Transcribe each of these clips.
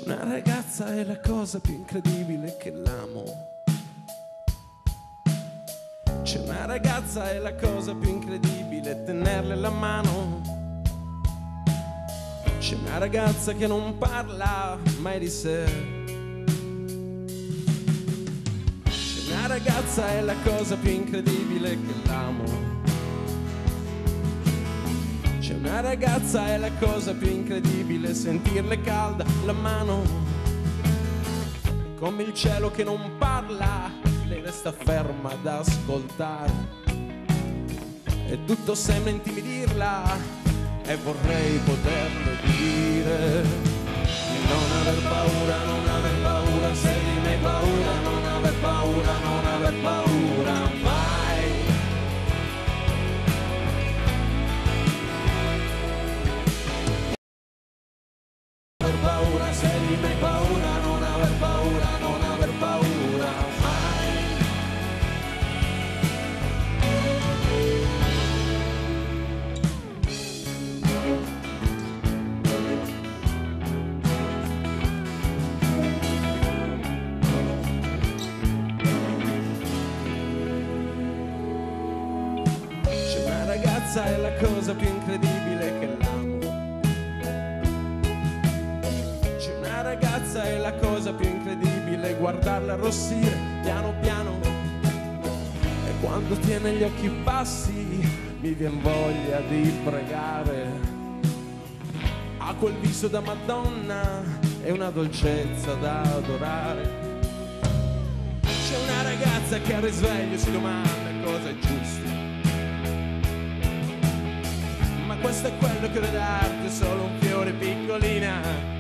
Una ragazza è la cosa più incredibile che l'amo. C'è una ragazza è la cosa più incredibile, tenerle la mano. C'è una ragazza che non parla mai di sé. C'è una ragazza è la cosa più incredibile che l'amo. C'è una ragazza è la cosa più incredibile, sentirle calda la mano. Come il cielo che non parla, lei resta ferma ad ascoltare. E tutto sembra intimidirla e vorrei poterlo dire. Non aver paura, non aver paura, se di me hai paura, non aver paura, non aver paura mai. Aver paura, se di me hai paura, non aver paura, non aver paura mai. C'è una ragazza è la cosa più incredibile che l'amo. C'è una ragazza è la cosa più incredibile, guardarla arrossire piano piano. E quando tiene gli occhi bassi mi vien voglia di pregare. Ha quel viso da Madonna e una dolcezza da adorare. C'è una ragazza che al risveglio si domanda cosa è giusto. Ma questo è quello che vede arte, solo un fiore piccolina.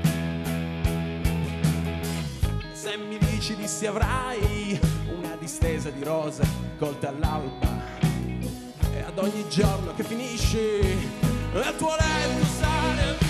Se mi dici dissi avrai una distesa di rose colte all'alba. E ad ogni giorno che finisci nel tuo letto sale